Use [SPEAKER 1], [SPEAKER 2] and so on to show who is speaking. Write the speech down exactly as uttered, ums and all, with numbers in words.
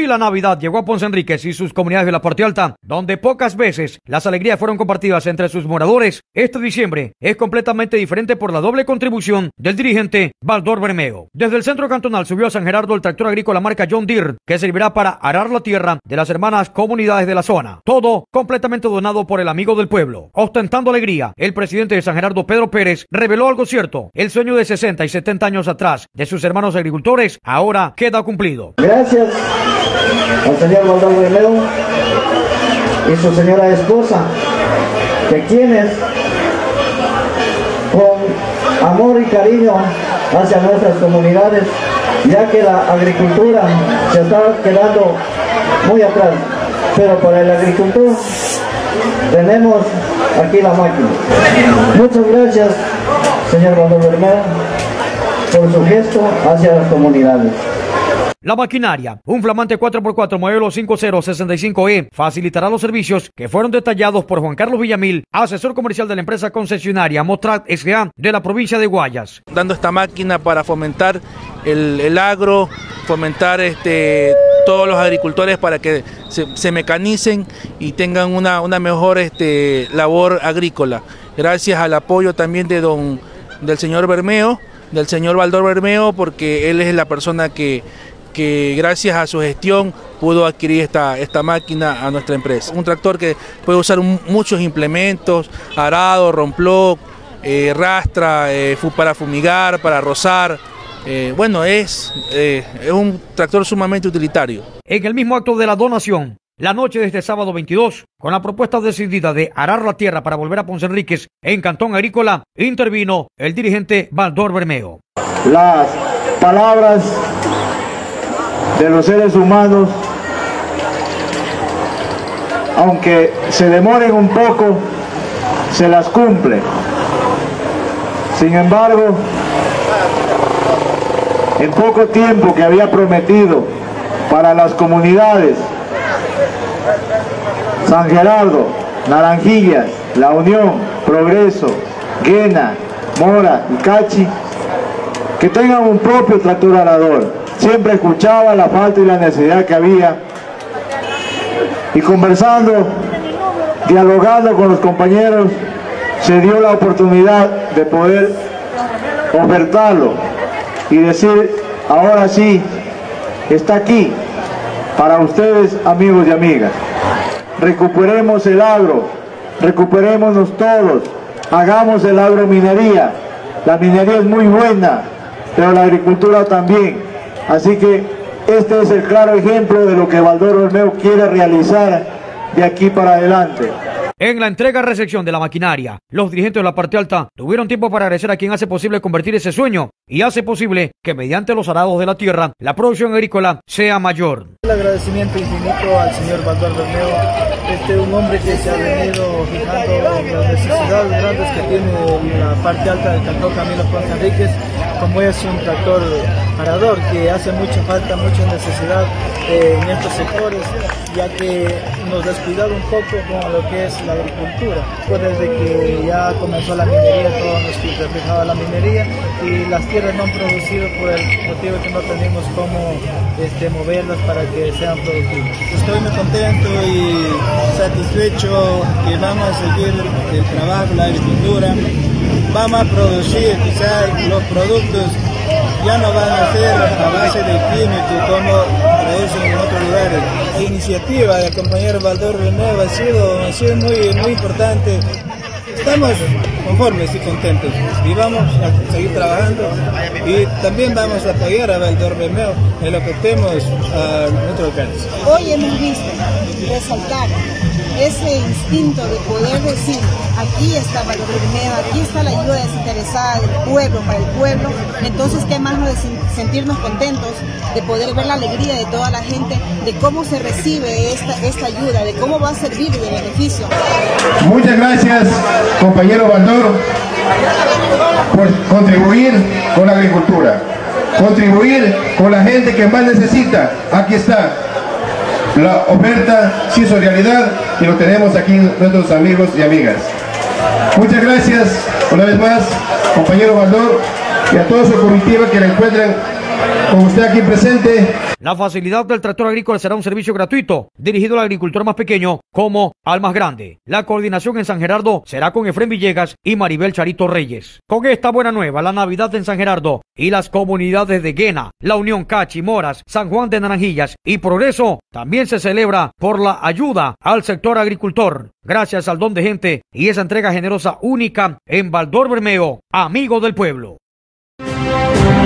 [SPEAKER 1] Sí, la Navidad llegó a Ponce Enríquez y sus comunidades de la parte alta, donde pocas veces las alegrías fueron compartidas entre sus moradores. Este diciembre es completamente diferente por la doble contribución del dirigente Baldor Bermeo. Desde el centro cantonal subió a San Gerardo el tractor agrícola marca John Deere, que servirá para arar la tierra de las hermanas comunidades de la zona. Todo completamente donado por el amigo del pueblo. Ostentando alegría, el presidente de San Gerardo, Pedro Pérez, reveló algo cierto. El sueño de sesenta y setenta años atrás de sus hermanos agricultores ahora queda cumplido.
[SPEAKER 2] Gracias al señor Baldor Bermeo y su señora esposa, que quienes con amor y cariño hacia nuestras comunidades, ya que la agricultura se está quedando muy atrás, pero para el agricultor tenemos aquí la máquina. Muchas gracias, señor Baldor Bermeo, por su gesto hacia las comunidades.
[SPEAKER 1] La maquinaria, un flamante cuatro por cuatro modelo cinco cero sesenta y cinco E, facilitará los servicios que fueron detallados por Juan Carlos Villamil, asesor comercial de la empresa concesionaria Motrat S A de la provincia de Guayas.
[SPEAKER 3] Dando esta máquina para fomentar el, el agro, fomentar este, todos los agricultores para que se, se mecanicen y tengan una, una mejor este, labor agrícola. Gracias al apoyo también de don, del señor Bermeo, del señor Baldor Bermeo, porque él es la persona que que gracias a su gestión pudo adquirir esta, esta máquina a nuestra empresa. Un tractor que puede usar un, muchos implementos, arado, rompló, eh, rastra, eh, para fumigar, para rozar. Eh, bueno, es, eh, es un tractor sumamente utilitario.
[SPEAKER 1] En el mismo acto de la donación, la noche de este sábado veintidós, con la propuesta decidida de arar la tierra para volver a Ponce Enríquez en Cantón Agrícola, intervino el dirigente Baldor Bermeo.
[SPEAKER 2] Las palabras de los seres humanos, aunque se demoren un poco, se las cumple. Sin embargo, en poco tiempo que había prometido para las comunidades San Gerardo, Naranjillas, La Unión, Progreso, Guena, Mora y Cachi, que tengan un propio tractor arador. Siempre escuchaba la falta y la necesidad que había, y conversando, dialogando con los compañeros, se dio la oportunidad de poder ofertarlo y decir, ahora sí, está aquí para ustedes, amigos y amigas. Recuperemos el agro, recuperémonos todos, hagamos el agrominería. La minería es muy buena, pero la agricultura también. Así que este es el claro ejemplo de lo que Baldor Bermeo quiere realizar de aquí para adelante.
[SPEAKER 1] En la entrega-recepción de la maquinaria, los dirigentes de la parte alta tuvieron tiempo para agradecer a quien hace posible convertir ese sueño y hace posible que mediante los arados de la tierra, la producción agrícola sea mayor.
[SPEAKER 4] El agradecimiento infinito al señor Baldor Bermeo, este, un hombre que se ha venido fijando en las necesidades grandes que tiene la parte alta del Cantón Camilo Ponce Enríquez, como es un tractor arador que hace mucha falta, mucha necesidad eh, en estos sectores, ya que nos descuidado un poco con lo que es la agricultura. Pues desde que ya comenzó la minería, todo nos reflejaba la minería y las tierras no han producido por el motivo que no tenemos cómo este, moverlas para que sean productivas. Estoy muy contento y satisfecho que vamos a seguir el trabajo, la agricultura. Vamos a producir quizás los productos, ya no van a ser a base de químicos como producen en otros lugares. La iniciativa del compañero Baldor Bermeo ha sido, ha sido muy, muy importante. Estamos conformes y contentos y vamos a seguir trabajando y también vamos a apoyar a Baldor Bermeo en lo que tenemos a nuestro alcance.
[SPEAKER 5] Hoy hemos visto resaltar ese instinto de poder decir, aquí está Baldor Bermeo, aquí está la ayuda desinteresada del pueblo para el pueblo. Entonces, qué más de sentirnos contentos de poder ver la alegría de toda la gente, de cómo se recibe esta, esta ayuda, de cómo va a servir de beneficio.
[SPEAKER 6] Muchas gracias, compañero Baldor, por contribuir con la agricultura, contribuir con la gente que más necesita. Aquí está. La oferta se hizo realidad y lo tenemos aquí nuestros amigos y amigas. Muchas gracias una vez más, compañero Baldor, y a toda su comitiva que la encuentran con usted aquí presente.
[SPEAKER 1] La facilidad del tractor agrícola será un servicio gratuito, dirigido al agricultor más pequeño como al más grande. La coordinación en San Gerardo será con Efrén Villegas y Maribel Charito Reyes. Con esta buena nueva, la Navidad en San Gerardo y las comunidades de Guena, La Unión, Cachi, Moras, San Juan de Naranjillas y Progreso también se celebra por la ayuda al sector agricultor, gracias al don de gente y esa entrega generosa única en Valdor Bermeo, amigo del pueblo.